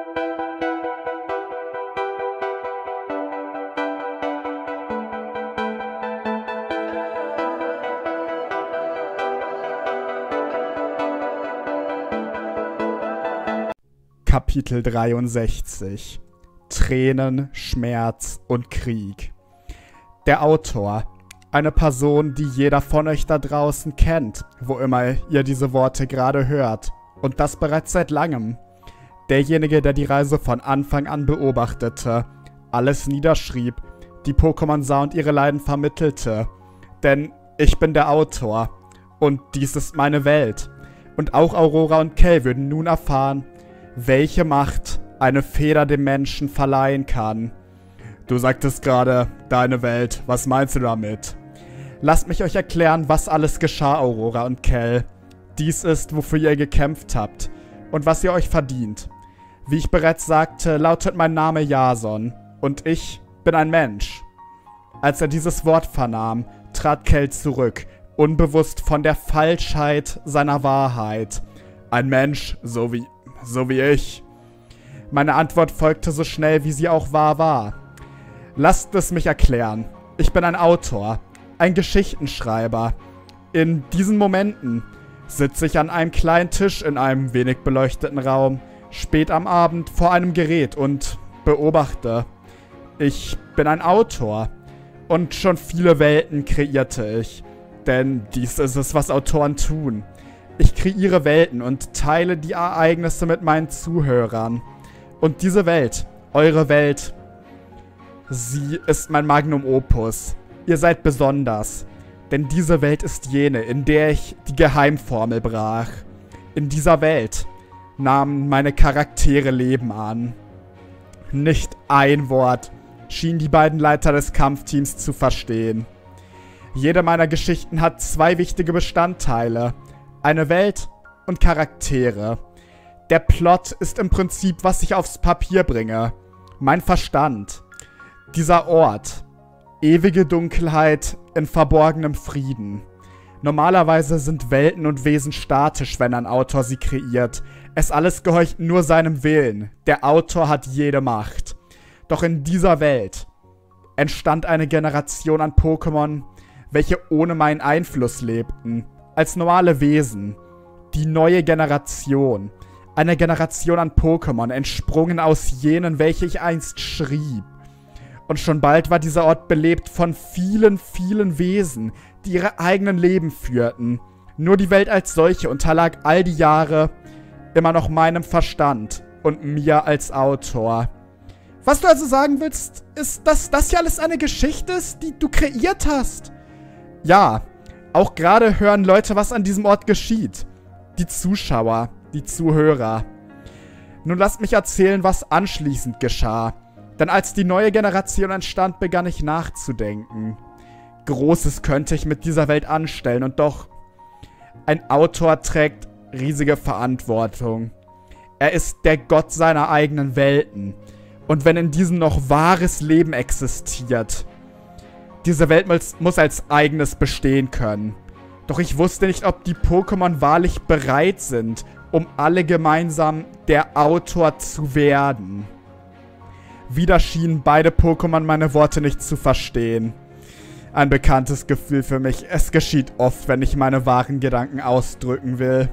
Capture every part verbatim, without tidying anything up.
Kapitel dreiundsechzig. Tränen, Schmerz und Krieg. Der Autor. Eine Person, die jeder von euch da draußen kennt, wo immer ihr diese Worte gerade hört. Und das bereits seit langem. Derjenige, der die Reise von Anfang an beobachtete, alles niederschrieb, die Pokémon sah und ihre Leiden vermittelte. Denn ich bin der Autor. Und dies ist meine Welt. Und auch Aurora und Kel würden nun erfahren, welche Macht eine Feder dem Menschen verleihen kann. Du sagtest gerade, deine Welt, was meinst du damit? Lasst mich euch erklären, was alles geschah, Aurora und Kel. Dies ist, wofür ihr gekämpft habt und was ihr euch verdient. Wie ich bereits sagte, lautet mein Name Jason und ich bin ein Mensch. Als er dieses Wort vernahm, trat Kel zurück, unbewusst von der Falschheit seiner Wahrheit. Ein Mensch, so wie... so wie ich. Meine Antwort folgte so schnell, wie sie auch wahr war. Lasst es mich erklären. Ich bin ein Autor, ein Geschichtenschreiber. In diesen Momenten sitze ich an einem kleinen Tisch in einem wenig beleuchteten Raum, spät am Abend vor einem Gerät und beobachte. Ich bin ein Autor und schon viele Welten kreierte ich. Denn dies ist es, was Autoren tun. Ich kreiere Welten und teile die Ereignisse mit meinen Zuhörern. Und diese Welt, eure Welt, sie ist mein Magnum Opus. Ihr seid besonders. Denn diese Welt ist jene, in der ich die Geheimformel brach. In dieser Welt nahmen meine Charaktere Leben an. Nicht ein Wort schienen die beiden Leiter des Kampfteams zu verstehen. Jede meiner Geschichten hat zwei wichtige Bestandteile. Eine Welt und Charaktere. Der Plot ist im Prinzip, was ich aufs Papier bringe. Mein Verstand. Dieser Ort. Ewige Dunkelheit in verborgenem Frieden. Normalerweise sind Welten und Wesen statisch, wenn ein Autor sie kreiert. Es alles gehorcht nur seinem Willen. Der Autor hat jede Macht. Doch in dieser Welt entstand eine Generation an Pokémon, welche ohne meinen Einfluss lebten. Als normale Wesen. Die neue Generation. Eine Generation an Pokémon, entsprungen aus jenen, welche ich einst schrieb. Und schon bald war dieser Ort belebt von vielen, vielen Wesen, die ihre eigenen Leben führten. Nur die Welt als solche unterlag all die Jahre immer noch meinem Verstand und mir als Autor. Was du also sagen willst, ist, dass das hier alles eine Geschichte ist, die du kreiert hast? Ja. Auch gerade hören Leute, was an diesem Ort geschieht. Die Zuschauer, die Zuhörer. Nun lasst mich erzählen, was anschließend geschah. Denn als die neue Generation entstand, begann ich nachzudenken. Großes könnte ich mit dieser Welt anstellen und doch, ein Autor trägt riesige Verantwortung. Er ist der Gott seiner eigenen Welten. Und wenn in diesen noch wahres Leben existiert, diese Welt muss als eigenes bestehen können. Doch ich wusste nicht, ob die Pokémon wahrlich bereit sind, um alle gemeinsam der Autor zu werden. Wieder schienen beide Pokémon meine Worte nicht zu verstehen. Ein bekanntes Gefühl für mich. Es geschieht oft, wenn ich meine wahren Gedanken ausdrücken will.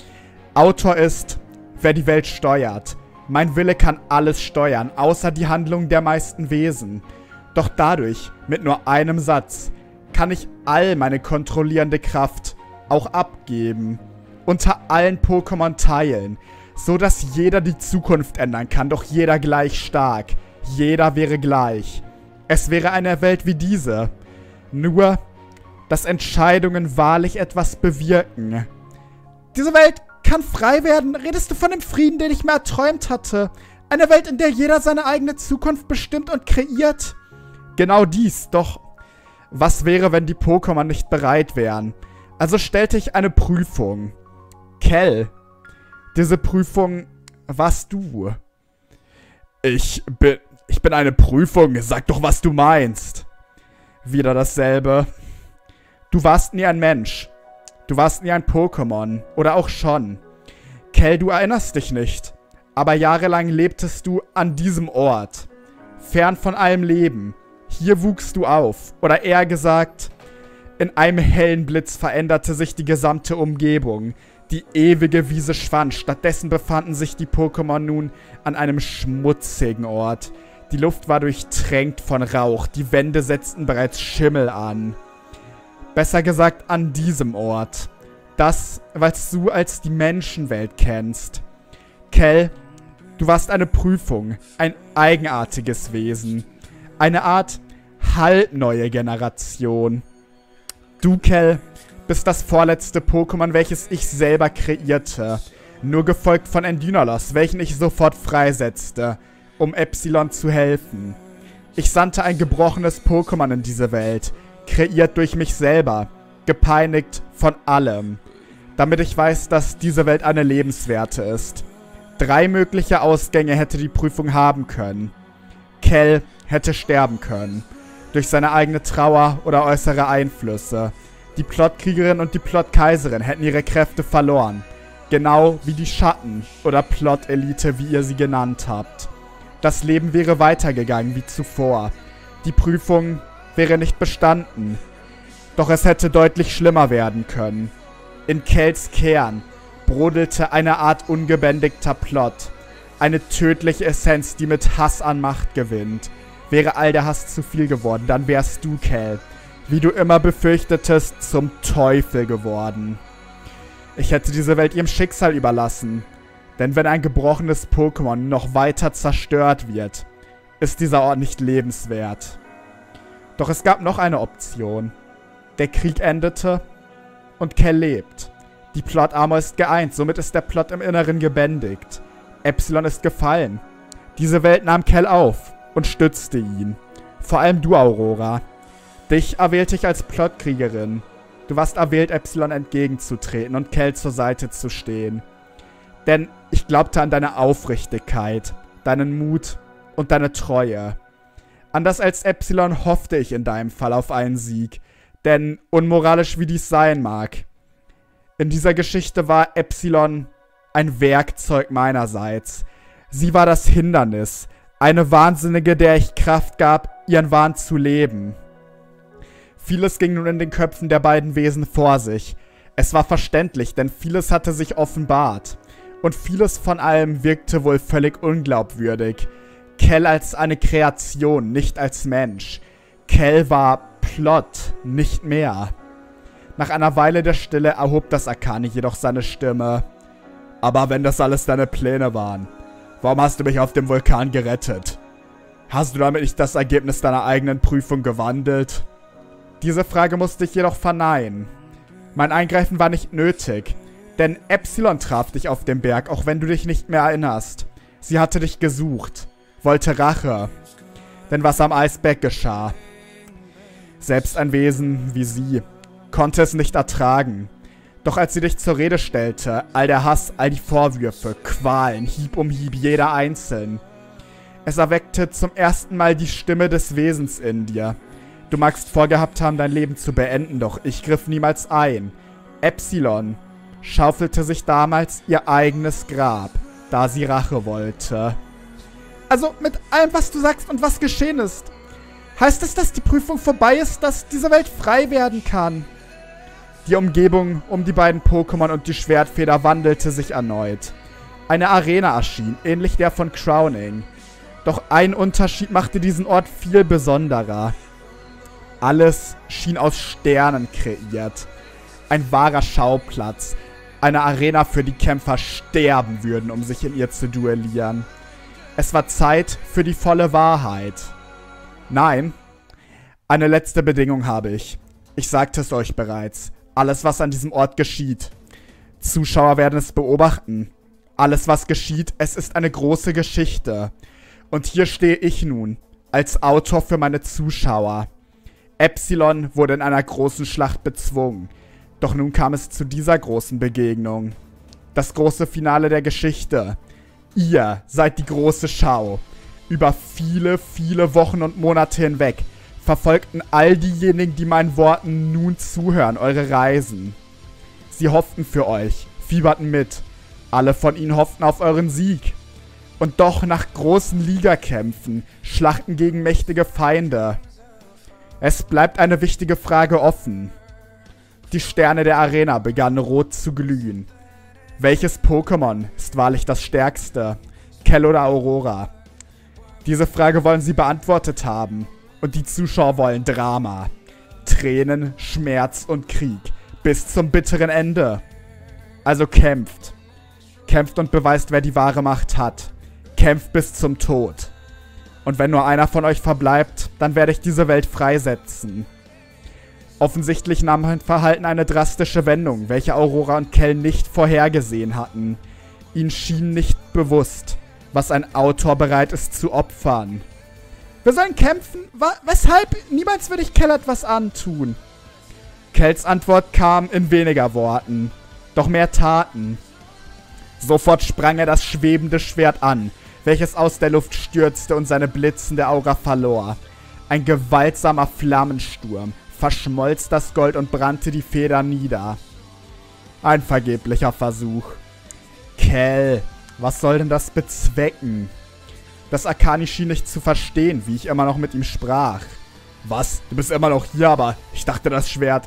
Autor ist, wer die Welt steuert. Mein Wille kann alles steuern, außer die Handlung der meisten Wesen. Doch dadurch, mit nur einem Satz, kann ich all meine kontrollierende Kraft auch abgeben. Unter allen Pokémon teilen, so dass jeder die Zukunft ändern kann, doch jeder gleich stark. Jeder wäre gleich. Es wäre eine Welt wie diese. Nur, dass Entscheidungen wahrlich etwas bewirken. Diese Welt kann frei werden. Redest du von dem Frieden, den ich mir erträumt hatte? Eine Welt, in der jeder seine eigene Zukunft bestimmt und kreiert? Genau dies, doch was wäre, wenn die Pokémon nicht bereit wären? Also stellte ich eine Prüfung. Kel, diese Prüfung warst du. Ich bin, ich bin eine Prüfung, sag doch, was du meinst. Wieder dasselbe. Du warst nie ein Mensch. Du warst nie ein Pokémon. Oder auch schon. Kel, du erinnerst dich nicht. Aber jahrelang lebtest du an diesem Ort, fern von allem Leben. Hier wuchst du auf, oder eher gesagt, in einem hellen Blitz veränderte sich die gesamte Umgebung. Die ewige Wiese schwand, stattdessen befanden sich die Pokémon nun an einem schmutzigen Ort. Die Luft war durchtränkt von Rauch, die Wände setzten bereits Schimmel an. Besser gesagt an diesem Ort. Das, was du als die Menschenwelt kennst. Kel, du warst eine Prüfung, ein eigenartiges Wesen. Eine Art halbneue Generation. Du, Kel, bist das vorletzte Pokémon, welches ich selber kreierte. Nur gefolgt von Endynalos, welchen ich sofort freisetzte, um Epsilon zu helfen. Ich sandte ein gebrochenes Pokémon in diese Welt, kreiert durch mich selber, gepeinigt von allem. Damit ich weiß, dass diese Welt eine lebenswerte ist. Drei mögliche Ausgänge hätte die Prüfung haben können. Kel hätte sterben können. Durch seine eigene Trauer oder äußere Einflüsse. Die Plotkriegerin und die Plotkaiserin hätten ihre Kräfte verloren. Genau wie die Schatten oder Plot-Elite, wie ihr sie genannt habt. Das Leben wäre weitergegangen wie zuvor. Die Prüfung wäre nicht bestanden. Doch es hätte deutlich schlimmer werden können. In Kels Kern brodelte eine Art ungebändigter Plot. Eine tödliche Essenz, die mit Hass an Macht gewinnt. Wäre all der Hass zu viel geworden, dann wärst du, Kel, wie du immer befürchtetest, zum Teufel geworden. Ich hätte diese Welt ihrem Schicksal überlassen. Denn wenn ein gebrochenes Pokémon noch weiter zerstört wird, ist dieser Ort nicht lebenswert. Doch es gab noch eine Option. Der Krieg endete und Kel lebt. Die Plot-Armor ist geeint, somit ist der Plot im Inneren gebändigt. Epsilon ist gefallen. Diese Welt nahm Kel auf und stützte ihn. Vor allem du, Aurora. Dich erwählte ich als Plotkriegerin. Du warst erwählt, Epsilon entgegenzutreten und Kel zur Seite zu stehen. Denn ich glaubte an deine Aufrichtigkeit, deinen Mut und deine Treue. Anders als Epsilon hoffte ich in deinem Fall auf einen Sieg. Denn unmoralisch wie dies sein mag, in dieser Geschichte war Epsilon ein Werkzeug meinerseits. Sie war das Hindernis, eine Wahnsinnige, der ich Kraft gab, ihren Wahn zu leben. Vieles ging nun in den Köpfen der beiden Wesen vor sich. Es war verständlich, denn vieles hatte sich offenbart. Und vieles von allem wirkte wohl völlig unglaubwürdig. Kel als eine Kreation, nicht als Mensch. Kel war Plot, nicht mehr. Nach einer Weile der Stille erhob das Arcane jedoch seine Stimme. Aber wenn das alles deine Pläne waren, warum hast du mich auf dem Vulkan gerettet? Hast du damit nicht das Ergebnis deiner eigenen Prüfung gewandelt? Diese Frage musste ich jedoch verneinen. Mein Eingreifen war nicht nötig, denn Epsilon traf dich auf dem Berg, auch wenn du dich nicht mehr erinnerst. Sie hatte dich gesucht, wollte Rache. Denn was am Eisberg geschah? Selbst ein Wesen wie sie konnte es nicht ertragen. Doch als sie dich zur Rede stellte, all der Hass, all die Vorwürfe, Qualen, Hieb um Hieb, jeder einzeln. Es erweckte zum ersten Mal die Stimme des Wesens in dir. Du magst vorgehabt haben, dein Leben zu beenden, doch ich griff niemals ein. Epsilon schaufelte sich damals ihr eigenes Grab, da sie Rache wollte. Also mit allem, was du sagst und was geschehen ist, heißt es, dass die Prüfung vorbei ist, dass diese Welt frei werden kann? Die Umgebung um die beiden Pokémon und die Schwertfeder wandelte sich erneut. Eine Arena erschien, ähnlich der von Crowning. Doch ein Unterschied machte diesen Ort viel besonderer. Alles schien aus Sternen kreiert. Ein wahrer Schauplatz. Eine Arena, für die Kämpfer sterben würden, um sich in ihr zu duellieren. Es war Zeit für die volle Wahrheit. Nein, eine letzte Bedingung habe ich. Ich sagte es euch bereits. Alles, was an diesem Ort geschieht. Zuschauer werden es beobachten. Alles, was geschieht, es ist eine große Geschichte. Und hier stehe ich nun, als Autor für meine Zuschauer. Epsilon wurde in einer großen Schlacht bezwungen. Doch nun kam es zu dieser großen Begegnung. Das große Finale der Geschichte. Ihr seid die große Schau. Über viele, viele Wochen und Monate hinweg verfolgten all diejenigen, die meinen Worten nun zuhören, eure Reisen. Sie hofften für euch, fieberten mit. Alle von ihnen hofften auf euren Sieg. Und doch nach großen Ligakämpfen, Schlachten gegen mächtige Feinde. Es bleibt eine wichtige Frage offen. Die Sterne der Arena begannen rot zu glühen. Welches Pokémon ist wahrlich das stärkste? Kel oder Aurora? Diese Frage wollen sie beantwortet haben. Und die Zuschauer wollen Drama. Tränen, Schmerz und Krieg. Bis zum bitteren Ende. Also kämpft. Kämpft und beweist, wer die wahre Macht hat. Kämpft bis zum Tod. Und wenn nur einer von euch verbleibt, dann werde ich diese Welt freisetzen. Offensichtlich nahm mein Verhalten eine drastische Wendung, welche Aurora und Kel nicht vorhergesehen hatten. Ihnen schien nicht bewusst, was ein Autor bereit ist zu opfern. Wir sollen kämpfen? Wa- weshalb? Niemals würde ich Kel etwas antun. Kels Antwort kam in weniger Worten, doch mehr Taten. Sofort sprang er das schwebende Schwert an, welches aus der Luft stürzte und seine blitzende Aura verlor. Ein gewaltsamer Flammensturm verschmolz das Gold und brannte die Federn nieder. Ein vergeblicher Versuch. Kel, was soll denn das bezwecken? Das Akani schien nicht zu verstehen, wie ich immer noch mit ihm sprach. Was? Du bist immer noch hier, aber ich dachte das Schwert.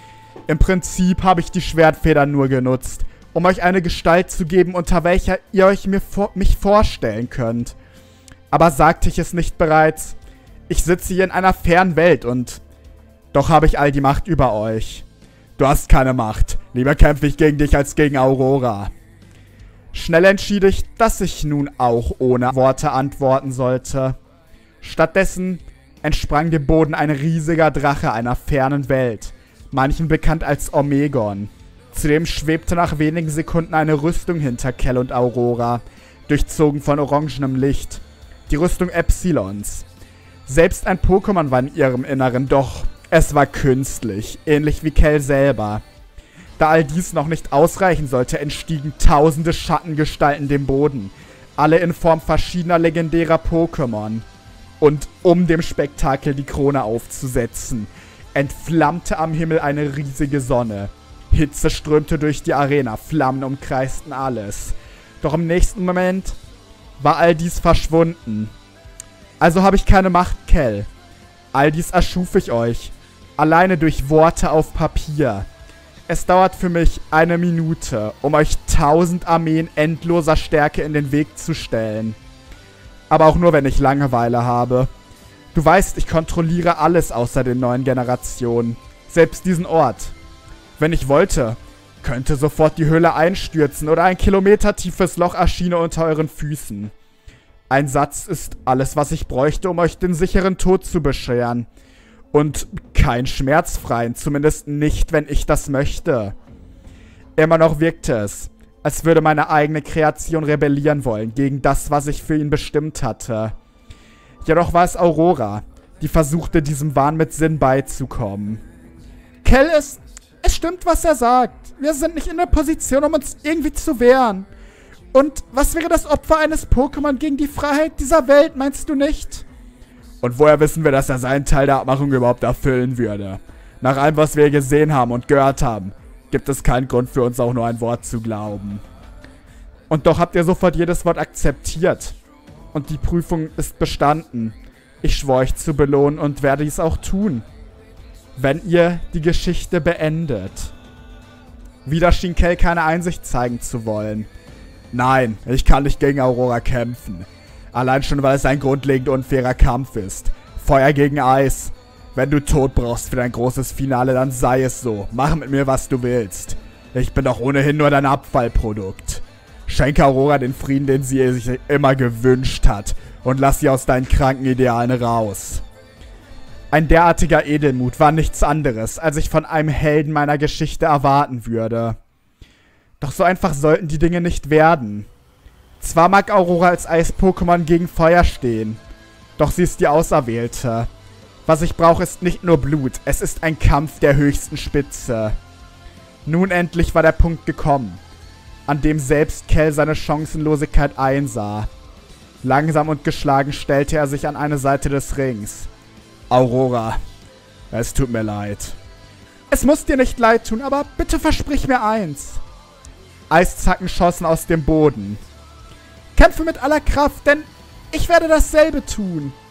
Im Prinzip habe ich die Schwertfedern nur genutzt, um euch eine Gestalt zu geben, unter welcher ihr euch mir vor mich vorstellen könnt. Aber sagte ich es nicht bereits? Ich sitze hier in einer fernen Welt und... Doch habe ich all die Macht über euch. Du hast keine Macht. Lieber kämpfe ich gegen dich als gegen Aurora. Schnell entschied ich, dass ich nun auch ohne Worte antworten sollte. Stattdessen entsprang dem Boden ein riesiger Drache einer fernen Welt, manchen bekannt als Omegon. Zudem schwebte nach wenigen Sekunden eine Rüstung hinter Kel und Aurora, durchzogen von orangenem Licht. Die Rüstung Epsilons. Selbst ein Pokémon war in ihrem Inneren, doch es war künstlich, ähnlich wie Kel selber. Da all dies noch nicht ausreichen sollte, entstiegen tausende Schattengestalten dem Boden, alle in Form verschiedener legendärer Pokémon. Und um dem Spektakel die Krone aufzusetzen, entflammte am Himmel eine riesige Sonne. Hitze strömte durch die Arena, Flammen umkreisten alles. Doch im nächsten Moment war all dies verschwunden. Also habe ich keine Macht, Kel. All dies erschuf ich euch, alleine durch Worte auf Papier. Es dauert für mich eine Minute, um euch tausend Armeen endloser Stärke in den Weg zu stellen. Aber auch nur, wenn ich Langeweile habe. Du weißt, ich kontrolliere alles außer den neuen Generationen. Selbst diesen Ort. Wenn ich wollte, könnte sofort die Höhle einstürzen oder ein kilometertiefes Loch erschiene unter euren Füßen. Ein Satz ist alles, was ich bräuchte, um euch den sicheren Tod zu bescheren. Und kein schmerzfreien, zumindest nicht, wenn ich das möchte. Immer noch wirkte es, als würde meine eigene Kreation rebellieren wollen gegen das, was ich für ihn bestimmt hatte. Jedoch war es Aurora, die versuchte, diesem Wahn mit Sinn beizukommen. Kel, es, es stimmt, was er sagt. Wir sind nicht in der Position, um uns irgendwie zu wehren. Und was wäre das Opfer eines Pokémon gegen die Freiheit dieser Welt, meinst du nicht? Und woher wissen wir, dass er seinen Teil der Abmachung überhaupt erfüllen würde? Nach allem, was wir gesehen haben und gehört haben, gibt es keinen Grund für uns auch nur ein Wort zu glauben. Und doch habt ihr sofort jedes Wort akzeptiert. Und die Prüfung ist bestanden. Ich schwor euch zu belohnen und werde dies auch tun. Wenn ihr die Geschichte beendet. Wieder schien Kel keine Einsicht zeigen zu wollen. Nein, ich kann nicht gegen Aurora kämpfen. Allein schon, weil es ein grundlegend unfairer Kampf ist. Feuer gegen Eis. Wenn du Tod brauchst für dein großes Finale, dann sei es so. Mach mit mir, was du willst. Ich bin doch ohnehin nur dein Abfallprodukt. Schenke Aurora den Frieden, den sie sich immer gewünscht hat. Und lass sie aus deinen kranken Idealen raus. Ein derartiger Edelmut war nichts anderes, als ich von einem Helden meiner Geschichte erwarten würde. Doch so einfach sollten die Dinge nicht werden. Zwar mag Aurora als Eis-Pokémon gegen Feuer stehen, doch sie ist die Auserwählte. Was ich brauche, ist nicht nur Blut, es ist ein Kampf der höchsten Spitze. Nun endlich war der Punkt gekommen, an dem selbst Kel seine Chancenlosigkeit einsah. Langsam und geschlagen stellte er sich an eine Seite des Rings. Aurora, es tut mir leid. Es muss dir nicht leid tun, aber bitte versprich mir eins. Eiszacken schossen aus dem Boden. Kämpfe mit aller Kraft, denn ich werde dasselbe tun.